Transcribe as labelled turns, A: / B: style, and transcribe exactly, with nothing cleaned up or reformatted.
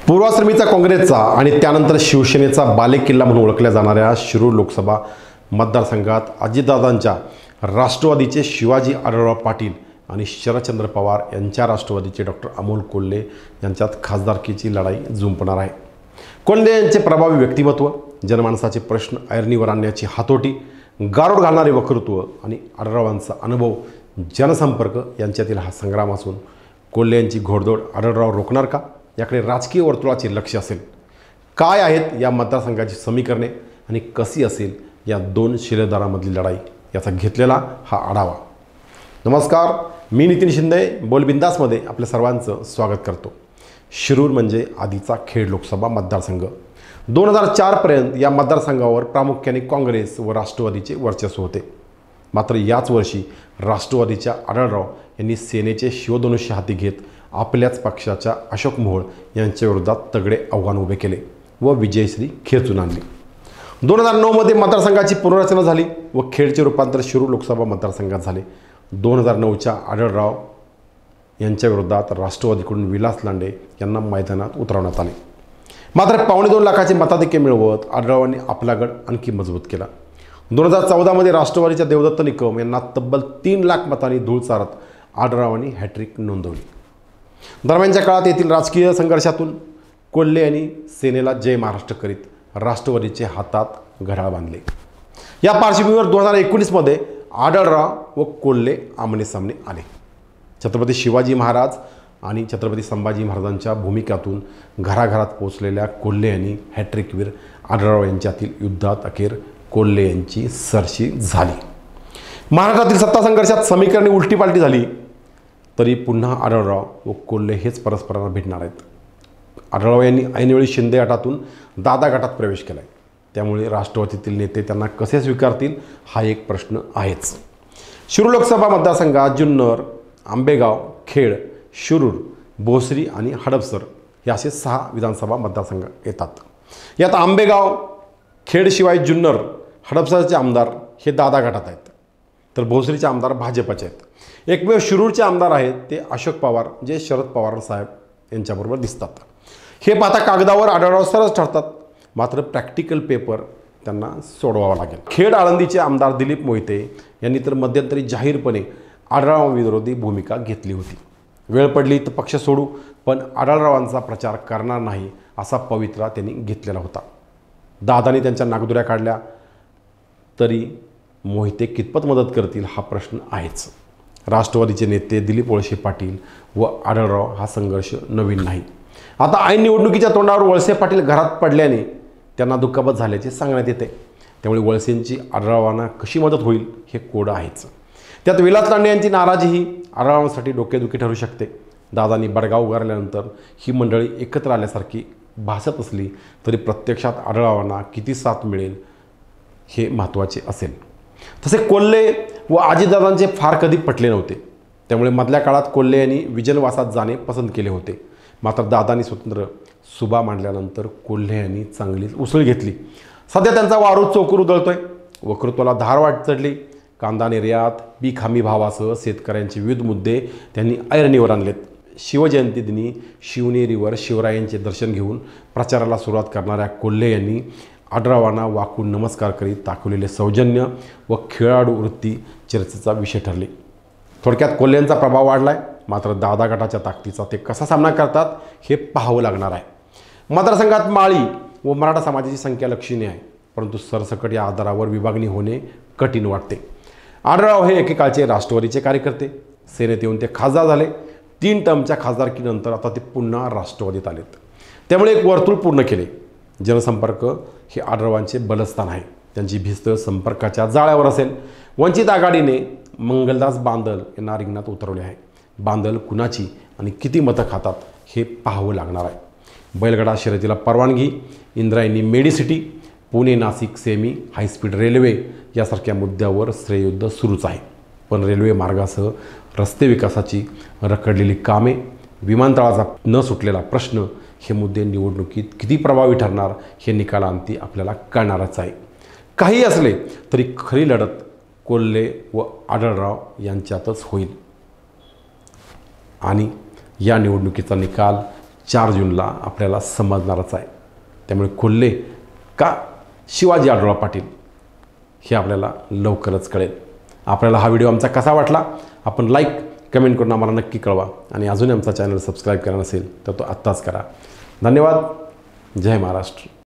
A: पूर्वाश्रमीचा काँग्रेसचा आणि त्यानंतर शिवसेनेचा बालेकिल्ला म्हणून ओळखल्या जाणाऱ्या शिरूर लोकसभा मतदारसंघात अजितदादांच्या राष्ट्रवादीचे शिवाजी आढळराव पाटील आणि शरदचंद्र पवार यांच्या राष्ट्रवादीचे डॉक्टर अमोल कोल्हे यांच्यात खासदारकीची लढाई जुंपणार आहे। कोल्हे यांचे प्रभावी व्यक्तिमत्व, जनमानसाचे प्रश्न ऐरणीवर आणण्याची हातोटी, गारोड घालणारे वक्तृत्व आणि आढळरावांचा अनुभव, जनसंपर्क यांच्यातील हा संग्राम असून कोल्हे यांची घोडदौड आढळराव रोखणार का, याकडे राजकीय वर्तुळाचे लक्ष असेल। काय आहेत या मतदारसंघाची समीकरणे आणि कशी असेल या दोन शिलेदारांमधली लढाई, याचा घेतलेला हा आढावा। नमस्कार, मी नितीन शिंदे बोलबिंदासमध्ये आपल्या सर्वांचं स्वागत करतो। शिरूर म्हणजे आधीचा खेड लोकसभा मतदारसंघ। दोन हजार चारपर्यंत या मतदारसंघावर प्रामुख्याने काँग्रेस व राष्ट्रवादीचे वर्चस्व होते। मात्र याच वर्षी राष्ट्रवादीच्या आढळराव यांनी सेनेचे शिवधनुष्य हाती घेत आपल्याच पक्षाच्या अशोक मोहोळ यांच्या विरोधात तगडे आव्हान उभे केले व विजयश्री खेचून आणली। दोन हजार नऊमध्ये मतदारसंघाची पुनर्रचना झाली व खेडचे रूपांतर शिरूर लोकसभा मतदारसंघात झाले। दोन हजार नऊच्या आढळराव यांच्या विरोधात राष्ट्रवादीकडून विलास लांडे यांना मैदानात उतरवण्यात आले। मात्र पावणे दोन लाखाचे मताधिक्य मिळवत आढळरावांनी आपला गड आणखी मजबूत केला। दोन हजार चौदामध्ये राष्ट्रवादीच्या देवदत्त निकम यांना तब्बल तीन लाख मतांनी धूळ चारत आढळरावांनी हॅट्रिक नोंदवली। दरम्यानच्या काळात येथील राजकीय संघर्षातून कोल्हे यांनी सेनेला जय महाराष्ट्र करीत राष्ट्रवादीचे हातात घड्याळ बांधले। या पार्श्वभूमीवर दोन हजार एकोणीसमध्ये आढळराव व कोल्हे आमने सामने आले। छत्रपती शिवाजी महाराज आणि छत्रपती संभाजी महाराजांच्या भूमिकातून घराघरात पोहोचलेल्या कोल्हे यांनी हॅट्रिकवीर आढळराव यांच्यातील युद्धात अखेर कोल्हे यांची सरशी झाली। महाराष्ट्रातील सत्ता संघर्षात समीकरणे उलटीपालटी झाली तरी पुन्हा आढळराव व कोल्हे हेच परस्परांना भेटणार आहेत। आढळराव यांनी ऐनवेळी शिंदे गटातून दादा गटात प्रवेश केला आहे, त्यामुळे राष्ट्रवादीतील नेते त्यांना कसे स्वीकारतील हा एक प्रश्न आहेच। शिरूर लोकसभा मतदारसंघात जुन्नर, आंबेगाव, खेड, शिरूर, भोसरी आणि हडपसर हे असे सहा विधानसभा मतदारसंघ येतात। यात आंबेगाव, खेडशिवाय जुन्नर, हडपसरचे आमदार हे दादा गटात आहेत, तर भोसरीचे आमदार भाजपचे आहेत। एकमेव शिरूरचे आमदार आहेत ते अशोक पवार, जे शरद पवार साहेब यांच्याबरोबर दिसतात। हे पाहता कागदावर आढळराव सरस ठरतात, मात्र प्रॅक्टिकल पेपर त्यांना सोडवावा लागेल। खेड आळंदीचे आमदार दिलीप मोहिते यांनी तर मध्यंतरी जाहीरपणे आढळरावांविरोधी भूमिका घेतली होती। वेळ पडली तर पक्ष सोडू, पण आढळरावांचा प्रचार करणार नाही असा पवित्रा त्यांनी घेतलेला होता। दादांनी त्यांच्या नागदुऱ्या काढल्या तरी मोहिते कितपत मदत करतील हा प्रश्न आहेच। राष्ट्रवादीचे नेते दिलीप वळसे पाटील व आढळराव हा संघर्ष नवीन नाही। आता ऐन निवडणुकीच्या तोंडावर वळसे पाटील घरात पडल्याने त्यांना दुखापत झाल्याचे सांगण्यात येते, त्यामुळे वळसेंची आढळरावांना कशी मदत होईल हे कोडं आहेच। त्यात विलास लांडे यांची नाराजीही आढळरावांसाठी डोकेदुखी ठरू शकते। दादांनी बडगाव उगारल्यानंतर ही मंडळी एकत्र आल्यासारखी भासत असली तरी प्रत्यक्षात आढळरावांना किती साथ मिळेल हे महत्त्वाचे असेल। तसे कोल्हे व अजितदादांचे फार कधी पटले नव्हते, त्यामुळे मधल्या काळात कोल्हे यांनी विजनवासात जाणे पसंत केले होते। मात्र दादांनी स्वतंत्र सुभा मांडल्यानंतर कोल्हे यांनी चांगलीच उसळ घेतली। सध्या त्यांचा वारूद चौकूर उधळतोय, वक्तृत्वाला धारवाट चढली। कांदा निर्यात, पीक हमी भावासह शेतकऱ्यांचे विविध मुद्दे त्यांनी ऐरणीवर आणलेत। शिवजयंती दिनी शिवनेरीवर शिवरायांचे दर्शन घेऊन प्रचाराला सुरुवात करणाऱ्या कोल्हे यांनी आढळरावांना वाकून नमस्कार करीत दाखवलेले सौजन्य व खेळाडू वृत्ती चर्चेचा विषय ठरली। थोडक्यात कोल्ह्यांचा प्रभाव वाढलाय, मात्र दादा गटाच्या ताकदीचा ते कसा सामना करतात हे पाहावं लागणार आहे। मतदारसंघात माळी व मराठा समाजाची संख्या लक्षणीय आहे, परंतु सरसकट या आधारावर विभागणी होणे कठीण वाटते। आढळराव हे एकेकाळचे राष्ट्रवादीचे कार्यकर्ते, सेनेत येऊन ते खासदार झाले। तीन टर्मच्या खासदारकीनंतर आता ते पुन्हा राष्ट्रवादीत आलेत, त्यामुळे एक वर्तुळ पूर्ण केले। जनसंपर्क हे आढळरावांचे बलस्थान आहे, त्यांची भिस्त संपर्काच्या जाळ्यावर असेल। वंचित आघाडीने मंगलदास बांदल यांना रिंगणात उतरवले आहे। बांदल कुणाची आणि किती मतं खातात हे पाहावं लागणार आहे। बैलगाडा शर्यतीला परवानगी, Indrayani medicity, Pune Nashik semi, high speed railway यासारख्या मुद्द्यावर श्रेययुद्ध सुरूच आहे। पण रेल्वे मार्गासह रस्ते विकासाची रखडलेली कामे, विमानतळाचा न सुटलेला प्रश्न हे मुद्दे निवडणुकीत किती प्रभावी ठरणार हे निकालांती आपल्याला कळणारच आहे। काही असले तरी खरी लढत कोल्हे व आढळराव यांच्यातच होईल आणि या निवडणुकीचा निकाल चार जूनला आपल्याला समजणारच आहे. त्यामुळे कोल्हे का शिवाजी आढळराव पाटील हे आपल्याला लवकरच कळेल. आपल्याला हा व्हिडिओ आमचा कसा वाटला आपण लाईक कमेंट करून आम्हाला नक्की कळवा आणि अजूनही आमचा चॅनल सबस्क्राईब केला नसेल तर तो आत्ताच करा. धन्यवाद. जय महाराष्ट्र.